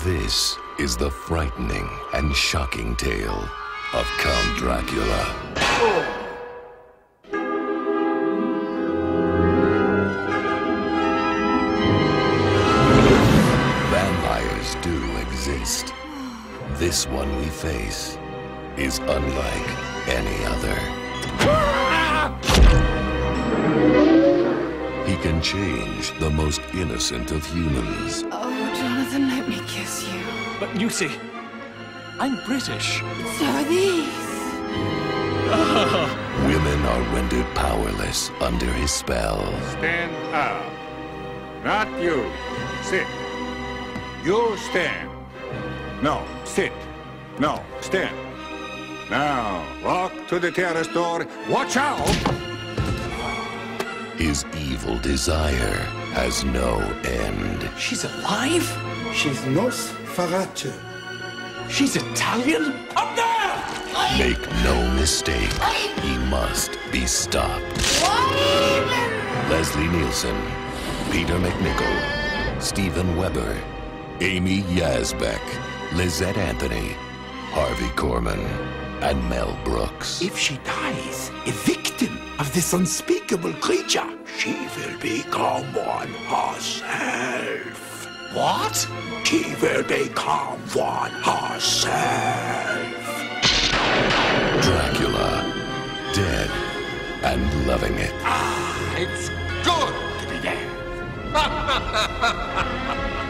This is the frightening and shocking tale of Count Dracula. Vampires do exist. This one we face is unlike any other. He can change the most innocent of humans. Oh, Jonathan, let me kiss you. But Lucy, I'm British. So are these. Women are rendered powerless under his spell. Stand up. Not you. Sit. You stand. No, sit. No, stand. Now, walk to the terrace door. Watch out! His evil desire has no end. She's alive? She's Nosferatu. She's Italian? Up there! Make no mistake, he must be stopped. Leslie Nielsen, Peter McNichol, Steven Weber, Amy Yazbek, Lizette Anthony, Harvey Korman, and Mel Brooks. If she dies, a victim of this unspeakable creature, she will become one herself. What? She will become one herself. Dracula, dead and loving it. It's good to be dead.